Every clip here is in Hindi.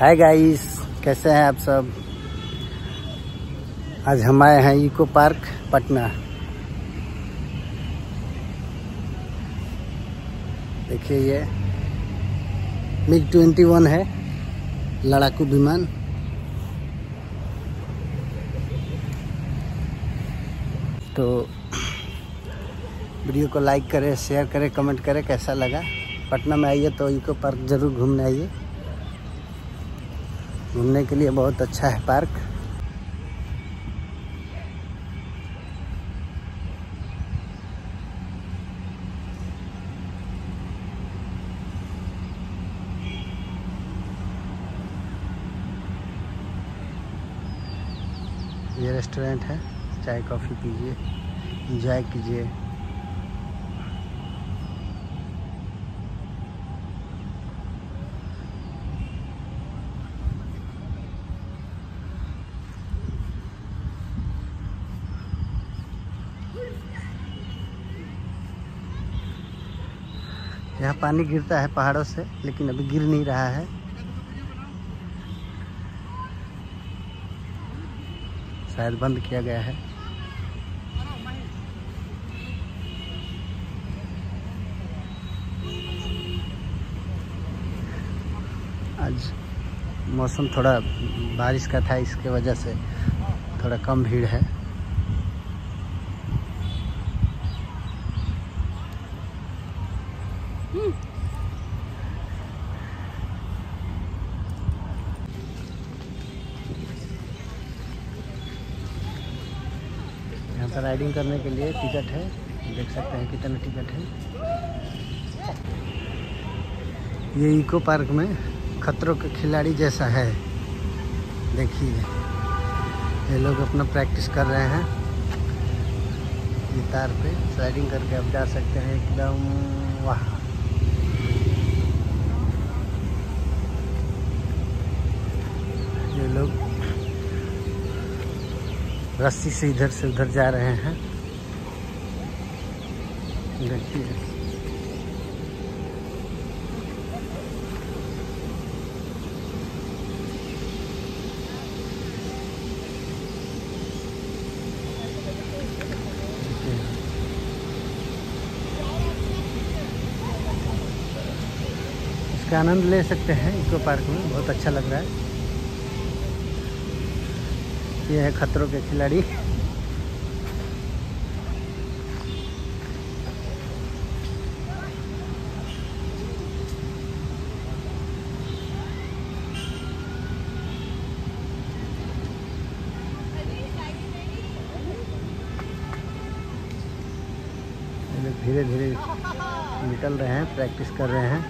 हाय गाइस, कैसे हैं आप सब। आज हम आए हैं इको पार्क पटना। देखिए ये MiG-21 है, लड़ाकू विमान। तो वीडियो को लाइक करें, शेयर करें, कमेंट करें कैसा लगा। पटना में आइए तो इको पार्क ज़रूर घूमने आइए। घूमने के लिए बहुत अच्छा है पार्क। ये रेस्टोरेंट है, चाय कॉफ़ी पीजिए, एंजॉय कीजिए। यहाँ पानी गिरता है पहाड़ों से, लेकिन अभी गिर नहीं रहा है। शायद बंद किया गया है। आज मौसम थोड़ा बारिश का था, इसके वजह से थोड़ा कम भीड़ है। यहाँ पर राइडिंग करने के लिए टिकट है, देख सकते हैं कितना टिकट है। ये इको पार्क में खतरों के खिलाड़ी जैसा है। देखिए ये लोग अपना प्रैक्टिस कर रहे हैं। ये तार पे स्लाइडिंग करके आप जा सकते हैं एकदम वहाँ। ये लोग रस्सी से इधर से उधर जा रहे हैं। देखिए इसका आनंद ले सकते हैं इको पार्क में, बहुत अच्छा लग रहा है। ये है खतरों के खिलाड़ी। ये लोग धीरे धीरे निकल रहे हैं, प्रैक्टिस कर रहे हैं।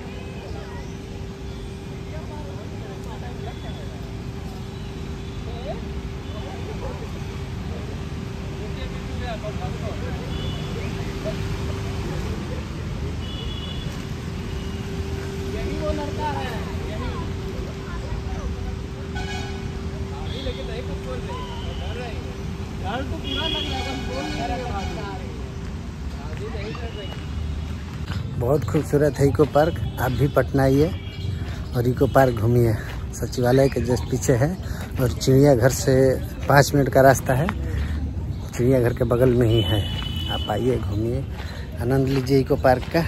यही वो लड़का है, लेकिन नहीं कुछ बोल रही, डर रही है। डर तो पूरा लग रहा है, बोल नहीं रहे भाई। बहुत खूबसूरत है इको पार्क। आप भी पटना आइए और इको पार्क घूमिए। सचिवालय के जस्ट पीछे है और चिड़ियाघर से 5 मिनट का रास्ता है। चिड़ियाघर के बगल में ही है। आप आइए, घूमिए, आनंद लीजिए इको पार्क का।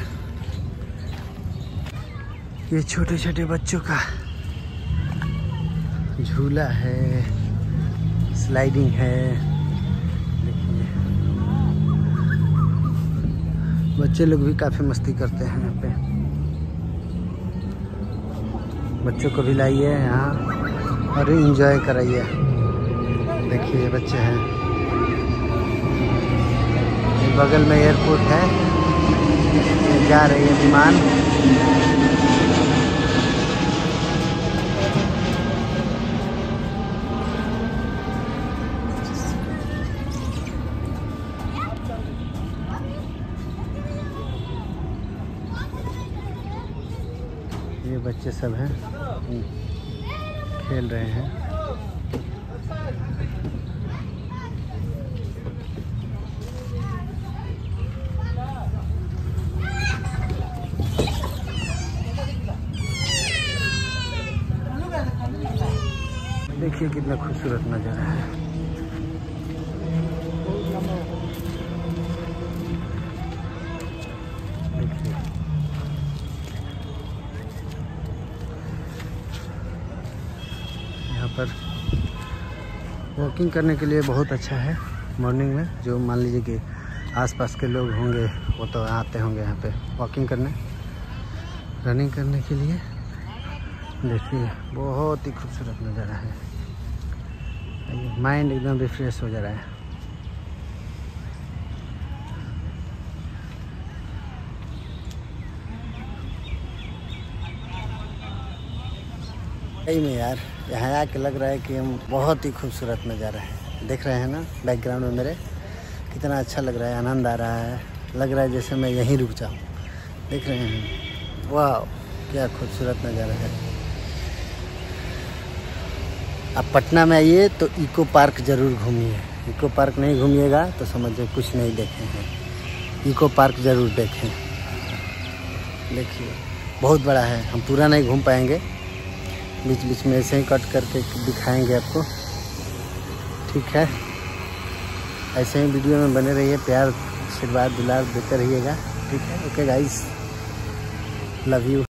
ये छोटे छोटे बच्चों का झूला है, स्लाइडिंग है। देखिए बच्चे लोग भी काफ़ी मस्ती करते हैं यहाँ पे। बच्चों को भी लाइए यहाँ और एंजॉय कराइए। देखिए बच्चे हैं। बगल में एयरपोर्ट है, जा रही है विमान। ये बच्चे सब हैं, खेल रहे हैं। देखिए कितना खूबसूरत नज़ारा है। देखिए यहाँ पर वॉकिंग करने के लिए बहुत अच्छा है। मॉर्निंग में जो मान लीजिए कि आसपास के लोग होंगे वो तो आते होंगे यहाँ पे वॉकिंग करने, रनिंग करने के लिए। देखिए बहुत ही खूबसूरत नज़ारा है। माइंड एकदम रिफ्रेश हो जा रहा है। सही में यार यहाँ आके लग रहा है कि हम बहुत ही खूबसूरत नज़ारा है। देख रहे हैं ना बैकग्राउंड में मेरे, कितना अच्छा लग रहा है, आनंद आ रहा है। लग रहा है जैसे मैं यहीं रुक जाऊँ। देख रहे हैं, वाह क्या खूबसूरत नज़ारा है। आप पटना में आइए तो इको पार्क ज़रूर घूमिए। इको पार्क नहीं घूमिएगा तो समझिए कुछ नहीं देखे हैं। इको पार्क ज़रूर देखें। देखिए बहुत बड़ा है, हम पूरा नहीं घूम पाएंगे, बीच बीच में ऐसे ही कट करके दिखाएंगे आपको। ठीक है, ऐसे ही वीडियो में बने रहिए, प्यार आशीर्वाद दुलार देते रहिएगा। ठीक है, ओके गाइस, लव यू।